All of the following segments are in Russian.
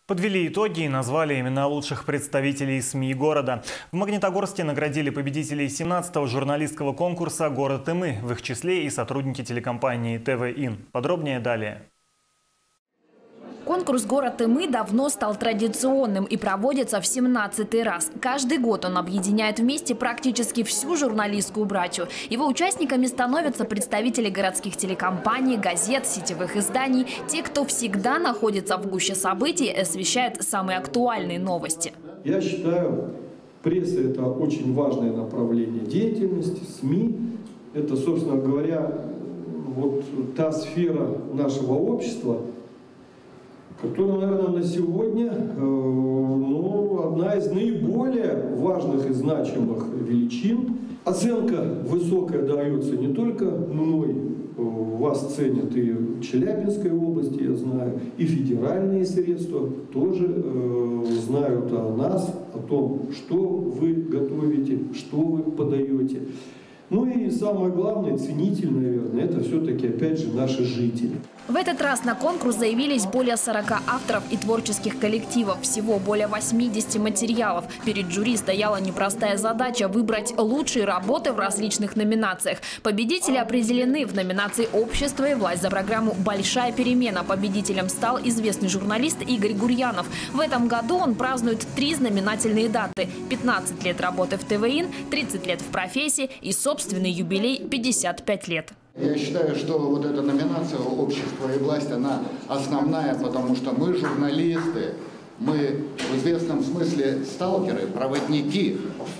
Подвели итоги и назвали имена лучших представителей СМИ города. В Магнитогорске наградили победителей 17-го журналистского конкурса «Город и мы», в их числе и сотрудники телекомпании ТВ-ин. Подробнее далее. Конкурс «Город и мы» давно стал традиционным и проводится в 17-й раз. Каждый год он объединяет вместе практически всю журналистскую братью. Его участниками становятся представители городских телекомпаний, газет, сетевых изданий, те, кто всегда находится в гуще событий и освещает самые актуальные новости. Я считаю, пресса – это очень важное направление деятельности, СМИ. Это, собственно говоря, вот та сфера нашего общества, которая, наверное, на сегодня одна из наиболее важных и значимых величин. Оценка высокая дается не только мной, вас ценят и в Челябинской области, я знаю, и федеральные средства тоже знают о нас, о том, что вы готовите, что вы подаете. Ну и самое главное, ценитель, наверное, это все-таки, опять же, наши жители. В этот раз на конкурс заявились более 40 авторов и творческих коллективов. Всего более 80 материалов. Перед жюри стояла непростая задача – выбрать лучшие работы в различных номинациях. Победители определены в номинации «Общество и власть» за программу «Большая перемена». Победителем стал известный журналист Игорь Гурьянов. В этом году он празднует 3 знаменательные даты – 15 лет работы в ТВ-ин, 30 лет в профессии и собственный юбилей – 55 лет. Я считаю, что вот эта номинация «Общество и власть», она основная, потому что мы журналисты, мы в известном смысле сталкеры, проводники.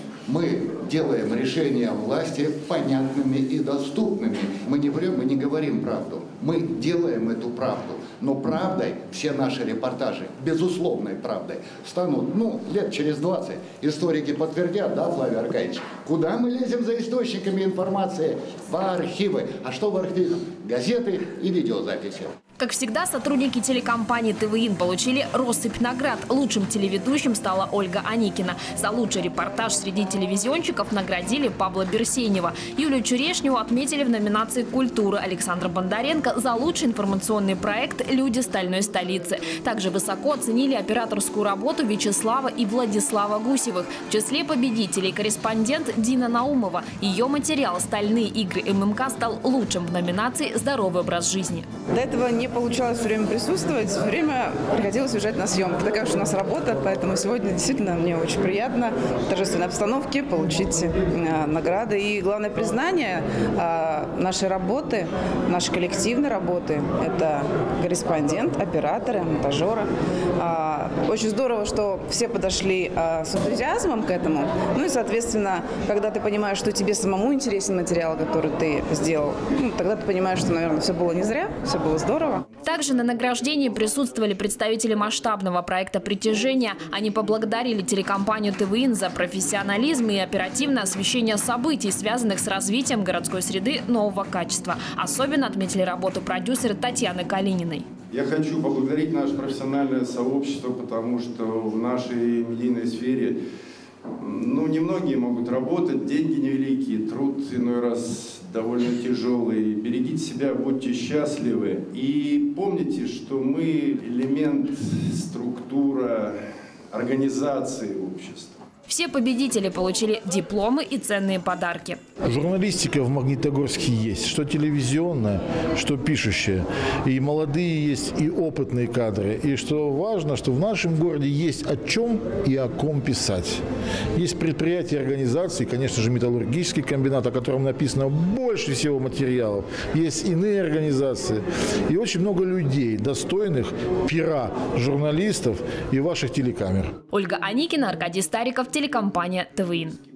Мы делаем решения власти понятными и доступными. Мы не врем, мы не говорим правду, мы делаем эту правду. Но правдой все наши репортажи, безусловной правдой, станут, лет через 20. Историки подтвердят, да, Флавий Аркадьевич? Куда мы лезем за источниками информации? В архивы. А что в архивах? Газеты и видеозаписи. Как всегда, сотрудники телекомпании ТВ-ин получили россыпь наград. Лучшим телеведущим стала Ольга Аникина. За лучший репортаж среди телевизионщиков наградили Павла Берсенева. Юлию Черешневу отметили в номинации «Культура». Александра Бондаренко за лучший информационный проект «Люди стальной столицы». Также высоко оценили операторскую работу Вячеслава и Владислава Гусевых. В числе победителей корреспондент Дина Наумова. Ее материал «Стальные игры ММК» стал лучшим в номинации «Здоровый образ жизни». До этого не получалось все время присутствовать, все время приходилось уезжать на съемку. Такая уж у нас работа, поэтому сегодня действительно мне очень приятно в торжественной обстановке получить награды. И главное признание нашей работы, нашей коллективной работы – это корреспондент, операторы, монтажеры. Очень здорово, что все подошли с энтузиазмом к этому. Ну и, соответственно, когда ты понимаешь, что тебе самому интересен материал, который ты сделал, тогда ты понимаешь, что, наверное, все было не зря, все было здорово. Также на награждении присутствовали представители масштабного проекта «Притяжение». Они поблагодарили телекомпанию ТВ-ин за профессионализм и оперативное освещение событий, связанных с развитием городской среды нового качества. Особенно отметили работу продюсера Татьяны Калининой. Я хочу поблагодарить наше профессиональное сообщество, потому что в нашей медийной сфере немногие могут работать, деньги невеликие, труд иной раз довольно тяжелый. Берегите себя, будьте счастливы. И помните, что мы элемент, структура, организации общества. Все победители получили дипломы и ценные подарки. Журналистика в Магнитогорске есть, что телевизионная, что пишущая. И молодые есть, и опытные кадры. И что важно, что в нашем городе есть о чем и о ком писать. Есть предприятия, организации, конечно же, металлургический комбинат, о котором написано больше всего материалов. Есть иные организации. И очень много людей, достойных пера журналистов и ваших телекамер. Ольга Аникина, Аркадий Стариков, телекомпания ТВ-ин.